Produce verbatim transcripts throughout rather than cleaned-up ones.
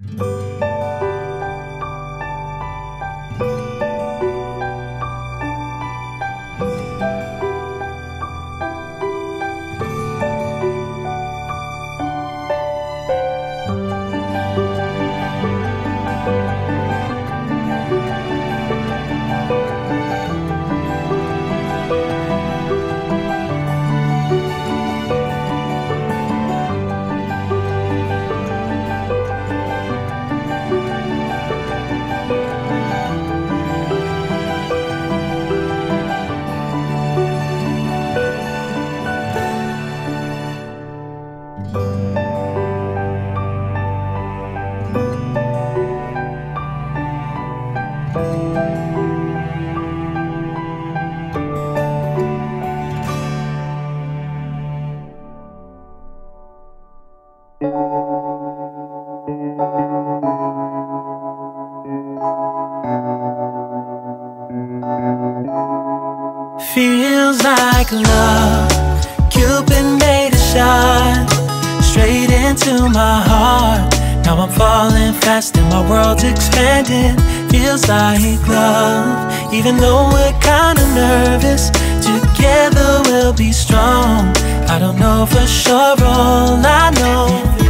Feels like love, Cupid made a shot straight into my heart. Now I'm falling fast and my world's expanding. Feels like love, even though we're kinda nervous. Together we'll be strong. I don't know for sure, all I know.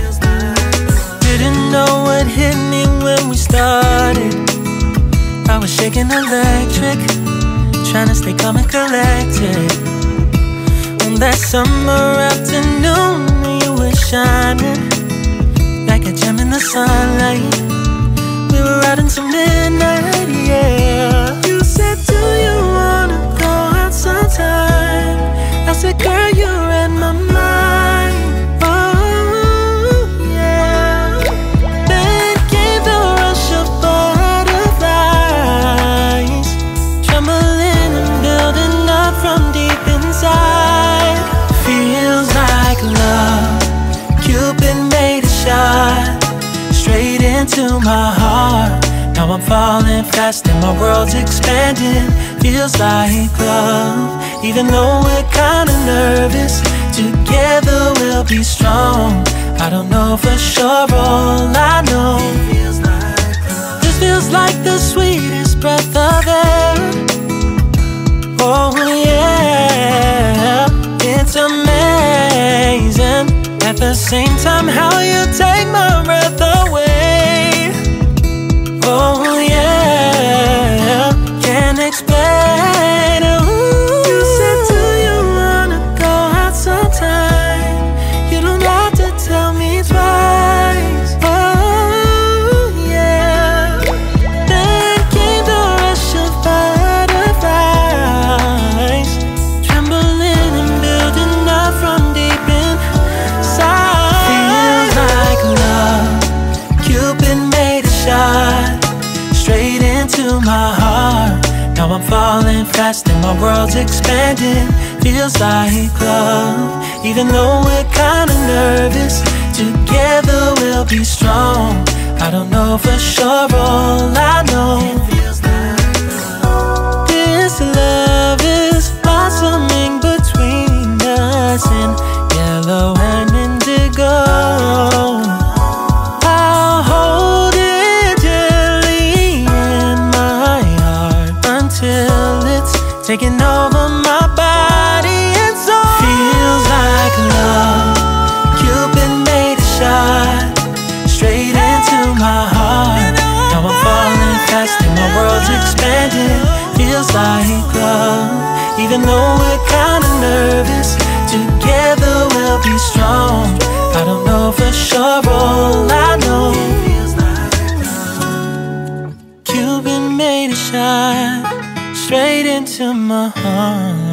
Didn't know what hit me when we started. I was shaking electric, trying to stay calm and collected. On that summer afternoon, you were shining like a gem in the sunlight. We were out until midnight, yeah. You said, do you wanna go out sometime? I said, girl, you read my mind. Oh, yeah. Then came the rush of butterflies, trembling and building up from deep inside. Feels like love, Cupid made a shot straight into my heart. Now I'm falling fast and my world's expanding. Feels like love, even though we're kinda nervous. Together we'll be strong. I don't know for sure, all I know. This feels like the sweetest breath of air. Oh yeah, it's amazing. At the same time, how you take my breath away. Oh yeah, can't explain. Ooh. You said, do you wanna go out sometime? You don't have to tell me twice. Oh yeah. Then came the rush of butterflies, trembling and building up from deep inside. Feels like love, Cupid made a shot straight into my heart. Now I'm falling fast and my world's expanding. Feels like love, even though we're kinda nervous. Together we'll be strong. I don't know for sure, all I know. This love is blossoming between us in yellow and indigo. I'll hold it gently in my heart until it's taking over my body and soul. Feels like love, Cupid made a shot straight into my heart. Now I'm falling fast and my world's expanding. Feels like love, even though we're kinda nervous. Together we'll be strong. I don't know for sure, all I know. Cupid made a shot straight into my heart.